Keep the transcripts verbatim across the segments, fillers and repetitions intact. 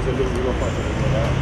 se lui lo fa.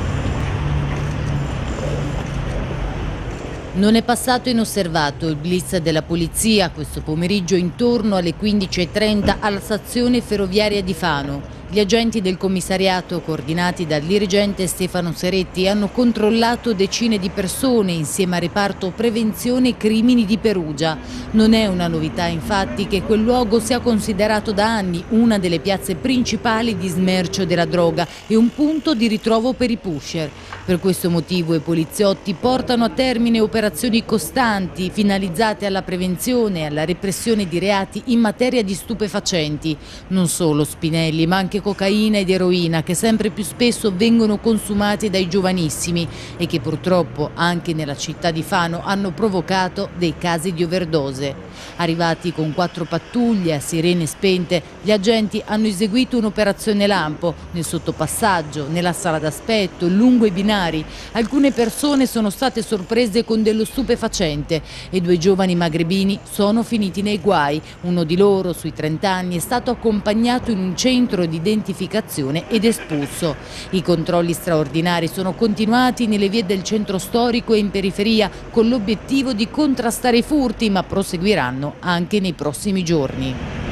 Non è passato inosservato il blitz della polizia questo pomeriggio intorno alle quindici e trenta alla stazione ferroviaria di Fano. Gli agenti del commissariato, coordinati dal dirigente Stefano Seretti, hanno controllato decine di persone insieme al reparto prevenzione crimini di Perugia. Non è una novità infatti che quel luogo sia considerato da anni una delle piazze principali di smercio della droga e un punto di ritrovo per i pusher. Per questo motivo i poliziotti portano a termine operazioni costanti finalizzate alla prevenzione e alla repressione di reati in materia di stupefacenti. Non solo spinelli, ma anche cocaina ed eroina che sempre più spesso vengono consumati dai giovanissimi e che purtroppo anche nella città di Fano hanno provocato dei casi di overdose. Arrivati con quattro pattuglie a sirene spente, gli agenti hanno eseguito un'operazione lampo nel sottopassaggio, nella sala d'aspetto, lungo i binari. Alcune persone sono state sorprese con dello stupefacente e due giovani magrebini sono finiti nei guai. Uno di loro, sui trenta anni, è stato accompagnato in un centro di identificazione ed espulso. I controlli straordinari sono continuati nelle vie del centro storico e in periferia con l'obiettivo di contrastare i furti, ma proseguiranno anche nei prossimi giorni.